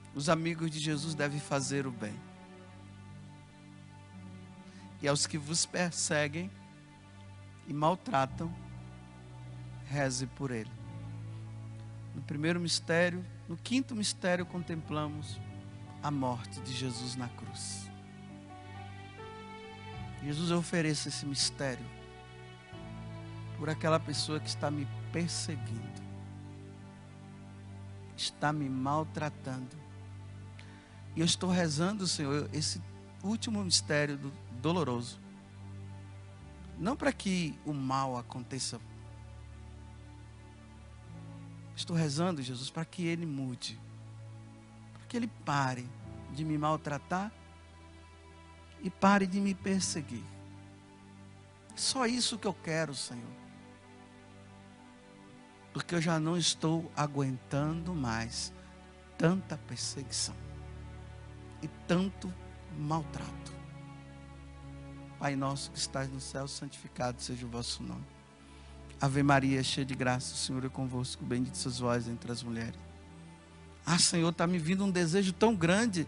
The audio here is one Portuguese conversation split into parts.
Os amigos de Jesus devem fazer o bem. E aos que vos perseguem e maltratam, reze por ele. No primeiro mistério, no quinto mistério, contemplamos a morte de Jesus na cruz. Jesus, eu ofereço esse mistério por aquela pessoa que está me perseguindo, está me maltratando. E eu estou rezando, Senhor, esse último mistério doloroso, não para que o mal aconteça. Estou rezando, Jesus, para que ele mude, para que ele pare de me maltratar e pare de me perseguir. Só isso que eu quero, Senhor. Porque eu já não estou aguentando mais tanta perseguição e tanto maltrato. Pai nosso que estás no céu, santificado seja o vosso nome. Ave Maria, cheia de graça, o Senhor é convosco, bendita sois vós entre as mulheres. Ah, Senhor, está me vindo um desejo tão grande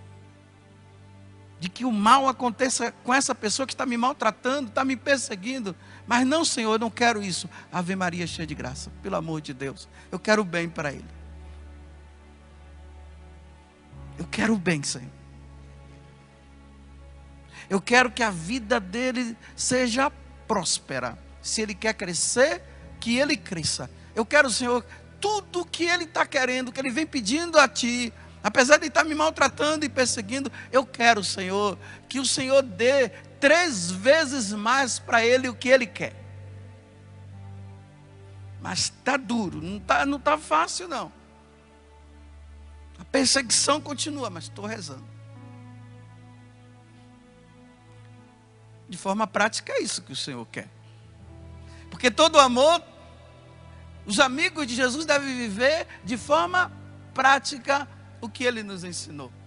de que o mal aconteça com essa pessoa que está me maltratando, está me perseguindo. Mas não, Senhor, eu não quero isso. Ave Maria, cheia de graça, pelo amor de Deus, eu quero o bem para ele. Eu quero o bem, Senhor. Eu quero que a vida dele seja próspera. Se ele quer crescer, que ele cresça. Eu quero, Senhor, tudo que ele está querendo, que ele vem pedindo a Ti, apesar de estar me maltratando e perseguindo, eu quero, Senhor, que o Senhor dê 3 vezes mais para ele o que ele quer. Mas está duro, não tá fácil não. A perseguição continua, mas estou rezando. De forma prática é isso que o Senhor quer. Porque todo amor, os amigos de Jesus devem viver de forma prática o que ele nos ensinou.